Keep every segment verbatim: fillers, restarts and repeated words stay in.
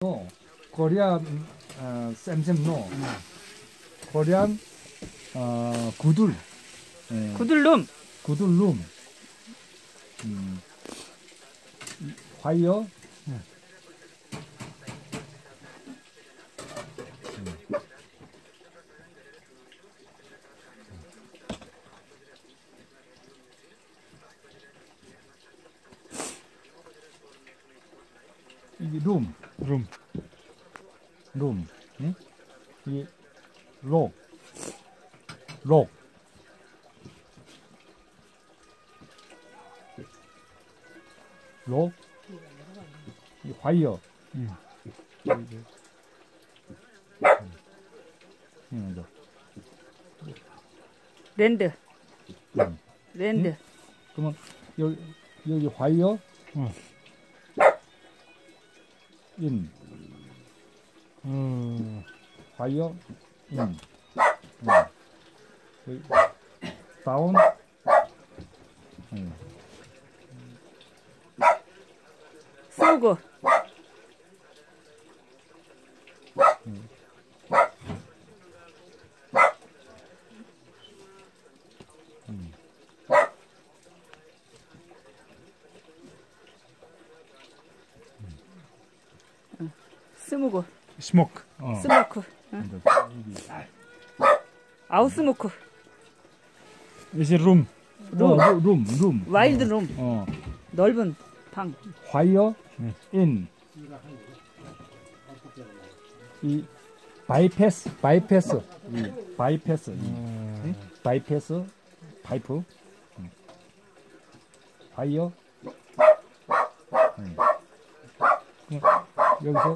No, Korean uh, 쌤쌤 no. Korean uh, 구들. 예, 구들룸. 구들룸. 음, 화이어. 예. 음. 이 룸. 룸. 룸. 응? 이 록. 록. 록. 이 화이어. 응. 응, 응, 랜드. 응. 랜드. 응? 그러면 여기 여기 화이어. 어. 인. 어. 화이어. 인. 응. 여기 다운. 응. 스무고. 응. 응. 스무고. 스모크. 어. 스모크. 근데 여기 아웃스모크. 이제 룸. 룸. 어, 룸, 룸. 와일드 룸. 어. 넓은 방. 화이어. 네. 인. 이 바이패스, 바이패스, 이 바이패스, 이, 응? 바이패스, 파이프, 응. 화이어. 응. 여기서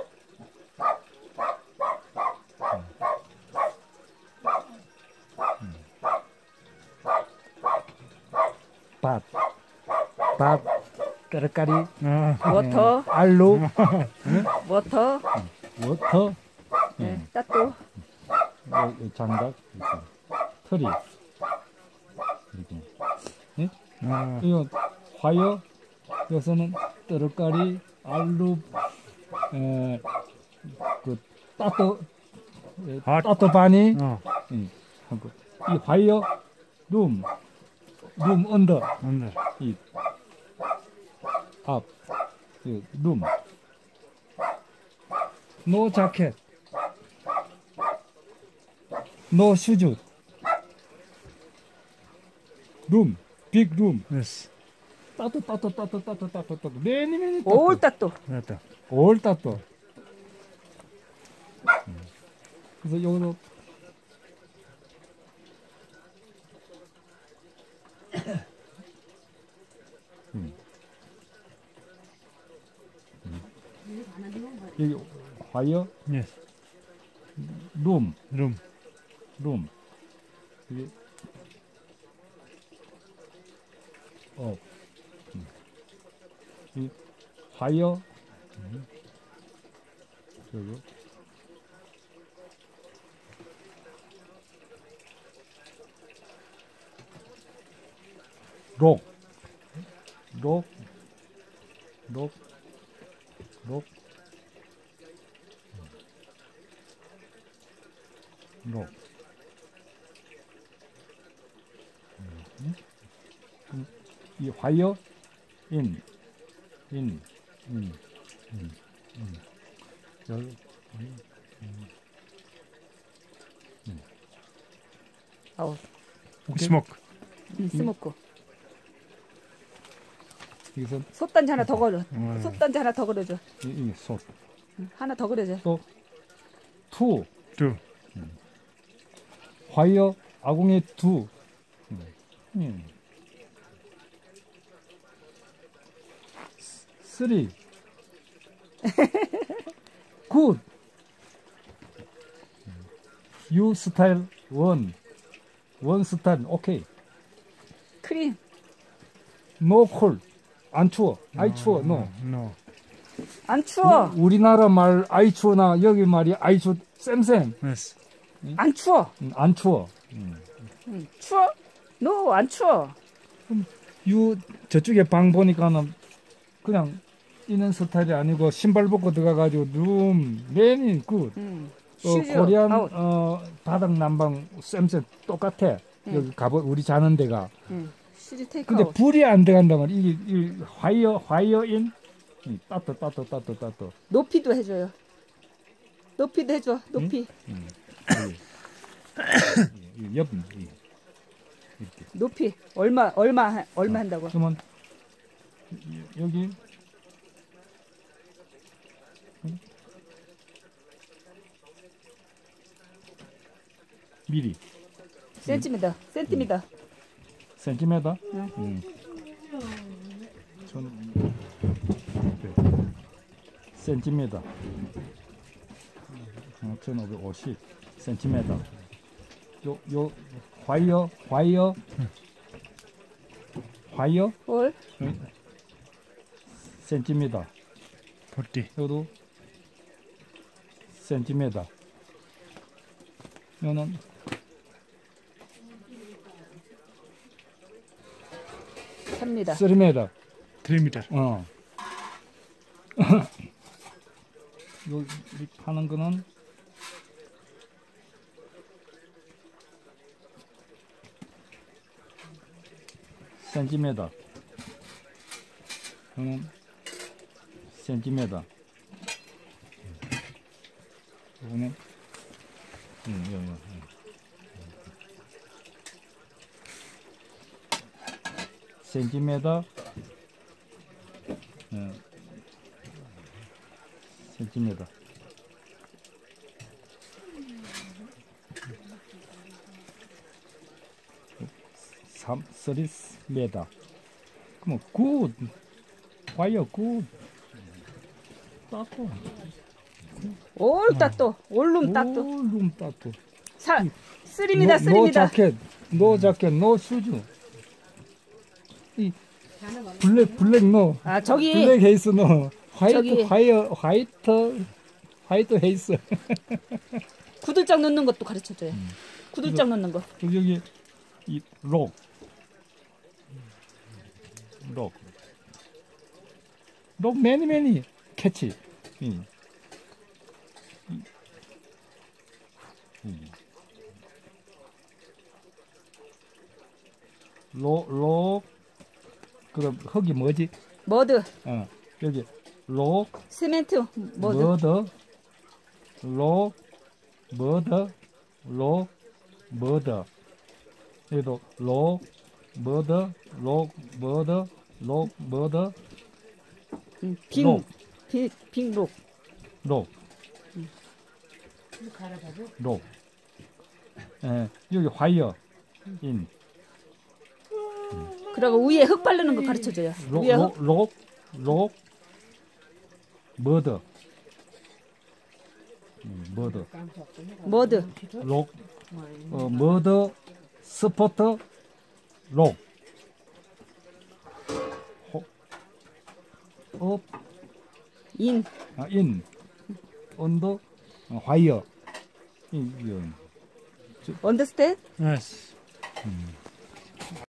밭, 밭, 까르까리, 아. 워터. 알루, 워터. 워터, 네, 따또. 여기 장작, 이렇게. 트리, 이렇게. 응? 아. 이거 화이어, 여기서는 뜨르까리, 알루, 에, 그 따또, 에, 핫. 따또 바니, 어. 응, 하고 이 화이어, 룸, 룸 언더, 안돼. 이 앞, 이 룸, 노 자켓, 노 슈즈, 룸, 빅 룸, 예스. 따또 따또 따또 따또 따또 따또 매니 매니 올 따또, 따또. 됐다. 올 따또. 그래서 여기서 음. 음. 여기 화이어, 예스. 룸, 룸. 룸. 여기 어, 음. 이 화이어, 음. 여기 록, 록, 록, 록, 록. 음. 음. 이 화이어, 인, 인, 인, 인, 인. 여기, 인, 인. 아웃. 오케이? 스모크. 음, 스모크. 여기서 솥단지 하나 더 걸어. 음. 솥단지 하나 더 걸어줘. 이, 이 솥. 응, 하나 더 걸어줘. 또 투, 두. 화이어, 아궁이 두. 음. 쓰리. 굿. 유 스타일 원. 원 스타일 오케이. 크림. 노 콜. 안 추워. 아이 추워. 노. 노. 안 추워. 우, 우리나라 말 아이 추워나 여기 말이 아이 추워. 쌤쌤. 예스. 안 추워. 음, 안 추워. 음. 응. 추워? 너 안 추워. 유 저쪽에 방 보니까는 그냥 이는 스타일이 아니고 신발 벗고 들어가가지고 룸 맨이 굿. 음. 어, 슈즈 코리안 아웃. 어, 바닥 난방 쌤쌤 똑같아. 응. 여기 가보 우리 자는 데가. 음. 슈즈 테이크 근데 아웃. 불이 안 들어간단 말이야. 이게 이 화이어 화이어 인 이, 따뜻 따뜻 따뜻 따뜻. 높이도 해줘요. 높이도 해줘. 높이. 음. 이, 이 옆 이, 이렇게. 높이. 얼마 얼마 하- 얼마 한다고? 그러면 이- 여기 음? 미리 센티미터. 센티미터. 센티미터. 응. 음. 천 네. 센티미터. 어, 천오백오십 센티미터. 요, 요, 화이어, 화이어, 화이어, 홀. 응. 센티미터. forty. 요도 센티미터. 요는 삽니다. 삼 미터. three meter. 어. 요, 이 파는 거는 센티미터. 요는 센티미터. 요거는 음, 요, 요, 요. 센티미터. 어, 센티미터. 삼, 쓰리 미터. 그럼 굿. 화이어 굿. 따또. 올 따또. 올룸 따또. 룸 따또. 사. 쓰리입니다. 노 쓰리입니다. 자켓, 노 자켓, 노 슈즈. 이 블랙 블랙 노. 아 저기 블랙 헤이스 노. 화이트 저기- 화이어 화이트 화이트 헤이스. 구들장 넣는 것도 가르쳐줘요. 구들장 넣는 거. 그리고 여기 이 록. 록. 록 매니 매니 캐치. 이. 이. 이. 로, 록. 그럼 흙이 뭐지? 머드. 어. 여기 록, 세멘트. 머드. 머더, 록, 머더, 록, 머더. 여기도 록, 머더, 록, 머더, 록, 머더, 음, 빙. 록. 빙. 빙록. 록. 록. 예, 여기 화이어 인. 그리고 위에 흙 바르는 거 가르쳐줘요. 록, 위에 흙. 록, 록, 록, 머더. 음, 머더. 머드. 록, 어, 머더, 스포터, 록. 호, 업, 인. 아, 인, 언더, 어, 화이어. 인, 이런. 언더스탠드? Yes. 음.